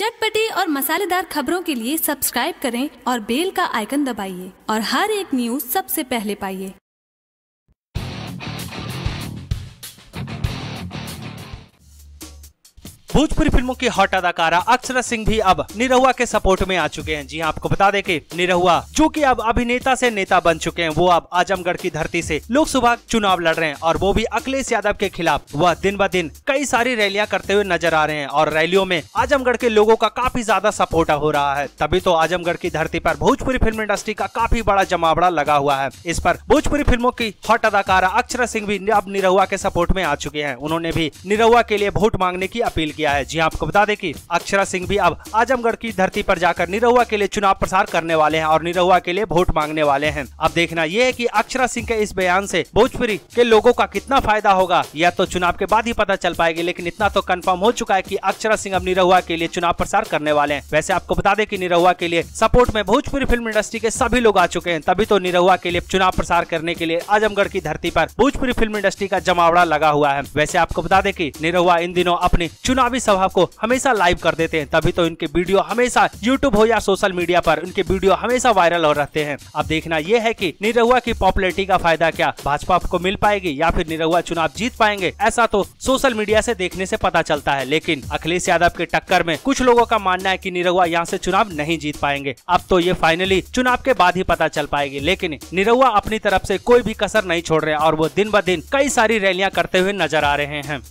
चटपटी और मसालेदार खबरों के लिए सब्सक्राइब करें और बेल का आइकन दबाइए और हर एक न्यूज सबसे पहले पाइए। भोजपुरी फिल्मों की हॉट अदाकारा अक्षरा सिंह भी अब निरहुआ के सपोर्ट में आ चुके हैं। जी हां, आपको बता दें कि निरहुआ जो कि अब अभिनेता से नेता बन चुके हैं, वो अब आजमगढ़ की धरती से लोकसभा चुनाव लड़ रहे हैं और वो भी अखिलेश यादव के खिलाफ। वह दिन ब दिन कई सारी रैलियां करते हुए नजर आ रहे हैं और रैलियों में आजमगढ़ के लोगों का काफी ज्यादा सपोर्ट हो रहा है। तभी तो आजमगढ़ की धरती पर भोजपुरी फिल्म इंडस्ट्री का काफी बड़ा जमावड़ा लगा हुआ है। इस पर भोजपुरी फिल्मों की हॉट अदाकारा अक्षरा सिंह भी अब निरहुआ के सपोर्ट में आ चुके हैं। उन्होंने भी निरहुआ के लिए वोट मांगने की अपील किया है। जी आपको बता दें कि अक्षरा सिंह भी अब आजमगढ़ की धरती पर जाकर निरहुआ के लिए चुनाव प्रचार करने वाले हैं और निरहुआ के लिए वोट मांगने वाले हैं। अब देखना यह है कि अक्षरा सिंह के इस बयान से भोजपुरी के लोगों का कितना फायदा होगा, यह तो चुनाव के बाद ही पता चल पाएगी। लेकिन इतना तो कंफर्म हो चुका है कि अक्षरा सिंह अब निरहुआ के लिए चुनाव प्रचार करने वाले हैं। वैसे आपको बता दें कि निरहुआ के लिए सपोर्ट में भोजपुरी फिल्म इंडस्ट्री के सभी लोग आ चुके हैं। तभी तो निरहुआ के लिए चुनाव प्रचार करने के लिए आजमगढ़ की धरती पर भोजपुरी फिल्म इंडस्ट्री का जमावड़ा लगा हुआ है। वैसे आपको बता दें कि निरहुआ इन दिनों अपनी चुनावी सभा को हमेशा लाइव कर देते हैं। तभी तो इनके वीडियो हमेशा यूट्यूब हो या सोशल मीडिया पर इनके वीडियो हमेशा वायरल हो रहते हैं। अब देखना यह है कि निरहुआ की पॉपुलैरिटी का फायदा क्या भाजपा को मिल पाएगी या फिर निरहुआ चुनाव जीत पाएंगे, ऐसा तो सोशल मीडिया से देखने से पता चलता है। लेकिन अखिलेश यादव के टक्कर में कुछ लोगों का मानना है कि निरहुआ यहाँ से चुनाव नहीं जीत पाएंगे। अब तो ये फाइनली चुनाव के बाद ही पता चल पाएगी। लेकिन निरहुआ अपनी तरफ से कोई भी कसर नहीं छोड़ रहे हैं और वो दिन ब दिन कई सारी रैलियां करते हुए नजर आ रहे हैं।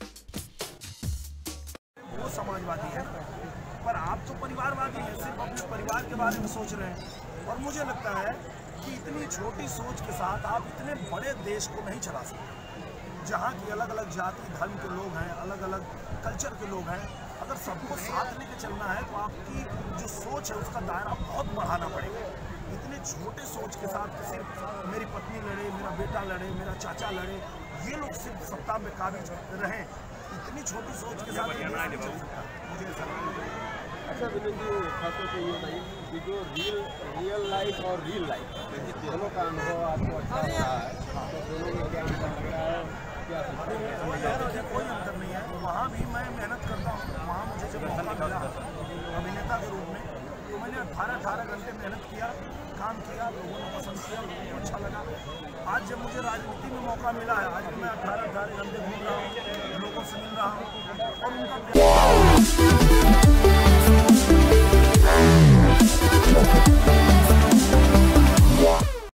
समाजवादी है, पर आप तो परिवारवादी हैं, सिर्फ अपने परिवार के बारे में सोच रहे हैं। और मुझे लगता है कि इतनी छोटी सोच के साथ आप इतने बड़े देश को नहीं चला सकते, जहाँ की अलग अलग जाति धर्म के लोग हैं, अलग अलग कल्चर के लोग हैं। अगर सबको साथ लेके चलना है तो आपकी जो सोच है उसका दायरा बहुत बढ़ाना पड़ेगा। इतने छोटे सोच के साथ सिर्फ मेरी पत्नी लड़े, मेरा बेटा लड़े, मेरा चाचा लड़े, ये लोग सिर्फ सत्ता में काबिज रहें, इतनी छोटी सोच के साथ मुझे ऐसा लगता है। अच्छा विनोद जी, खासतौर पे ये बताइए कि जो रियल लाइफ और रियल लाइफ दोनों का अनुभव आपको अच्छा रहा है, तो दोनों में क्या अंतर लग रहा है, क्या कोई अंतर नहीं है। वहाँ भी मैं मेहनत करता हूँ। वहाँ मुझे जब मौका मिला अभिनेता के रूप में, तो मैंने 18 घंटे मेहनत किया, काम किया, लोगों ने पसंद किया, लोगों को अच्छा लगा। आज जब मुझे राजनीति में मौका मिला है, आज मैं 18 घंटे घूम रहा हूँ, लोगों से मिल रहा हूँ और उनका